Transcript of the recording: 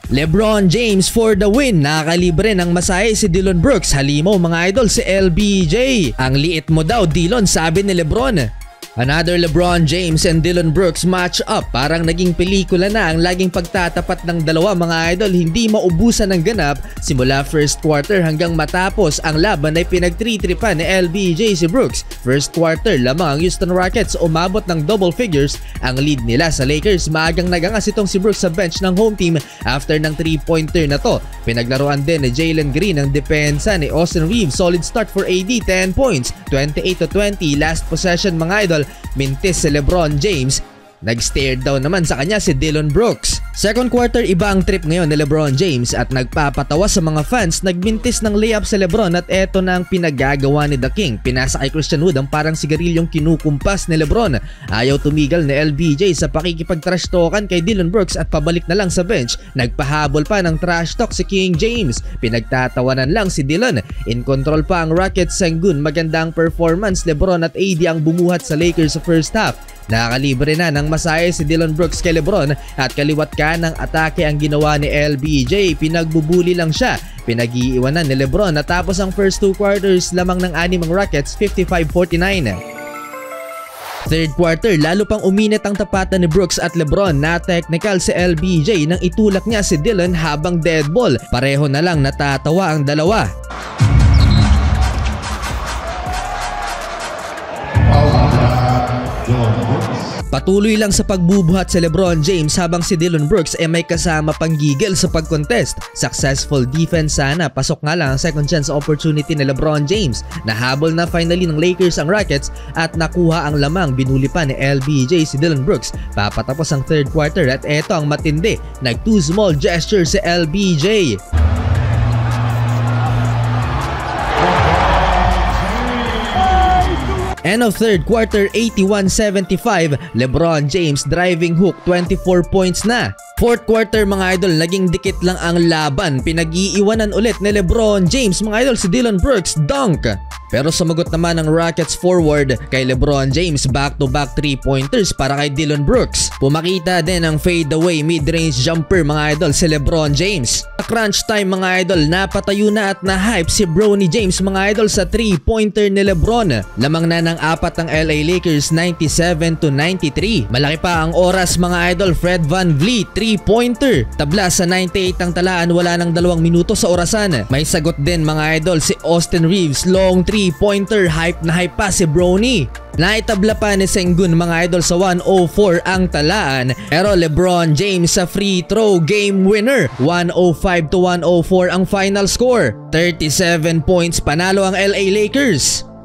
LeBron James for the win. Nakakalibre ng masahe si Dillon Brooks. Halimaw mga idol si LBJ. Ang liit mo daw Dillon, sabi ni LeBron. Another LeBron James and Dillon Brooks match up. Parang naging pelikula na ang laging pagtatapat ng dalawa mga idol. Hindi maubusan ng ganap simula first quarter hanggang matapos ang laban ay pinagtritripan ni LBJ si Brooks. First quarter lamang ang Houston Rockets umabot ng double figures ang lead nila sa Lakers. Maagang nagangas itong si Brooks sa bench ng home team after ng 3-pointer na to. Pinaglaruan din ni Jalen Green ang depensa ni Austin Reeves. Solid start for AD, 10 points, 28-20. Last possession mga idol, mintis si LeBron James. Nag-stare down naman sa kanya si Dillon Brooks. Second quarter, iba ang trip ngayon ni LeBron James at nagpapatawa sa mga fans. Nagmintis ng layup si LeBron at eto na ang pinagagawa ni The King. Pinasa kay Christian Wood ang parang sigarilyong kinukumpas ni LeBron. Ayaw tumigil ni LBJ sa pakikipag-trash talkan kay Dillon Brooks at pabalik na lang sa bench. Nagpahabol pa ng trash talk si King James. Pinagtatawanan lang si Dillon. In control pa ang Rockets. Sengun, magandang performance. LeBron at AD ang bumuhat sa Lakers sa first half. Nakakalibre na ng masahe si Dillon Brooks kay LeBron at kaliwat ka ng atake ang ginawa ni LBJ. Pinagbubuli lang siya. Pinag-iiwanan ni LeBron natapos ang first 2 quarters lamang ng animang Rockets, 55-49. Third quarter, lalo pang uminit ang tapatan ni Brooks at LeBron. Na technical si LBJ nang itulak niya si Dillon habang dead ball. Pareho na lang natatawa ang dalawa. Patuloy lang sa pagbubuhat si LeBron James habang si Dillon Brooks ay may kasama pang gigil sa pag-contest. Successful defense sana, pasok nga lang ang second chance opportunity ni LeBron James. Nahabol na finally ng Lakers ang Rockets at nakuha ang lamang. Binuli pa ni LBJ si Dillon Brooks. Papatapos ang third quarter at eto ang matindi. Nag-2 small gesture si LBJ. End of third quarter, 81-75. LeBron James driving hook, 24 points na. Fourth quarter mga idol, naging dikit lang ang laban. Pinag-iiwanan ulit ni LeBron James mga idol si Dillon Brooks, dunk. Pero sumagot naman ang Rockets forward kay LeBron James, back-to-back 3-pointers para kay Dillon Brooks. Pumakita din ang fadeaway mid-range jumper mga idol si LeBron James. Crunch time mga idol, napatayo na at na-hype si Bronny James mga idol sa 3-pointer ni LeBron. Lamang na ng 4 ng LA Lakers, 97-93. Malaki pa ang oras mga idol, Fred VanVleet 3-pointer. Tabla sa 98 ang talaan, wala ng 2 minuto sa orasan. May sagot din mga idol si Austin Reeves, long 3-pointer. Hype na hype pa si Bronny. Naitabla pa ni Sengun mga idol sa 104 ang talaan, pero LeBron James sa free throw game winner. 105-104 ang final score. 37 points, panalo ang LA Lakers.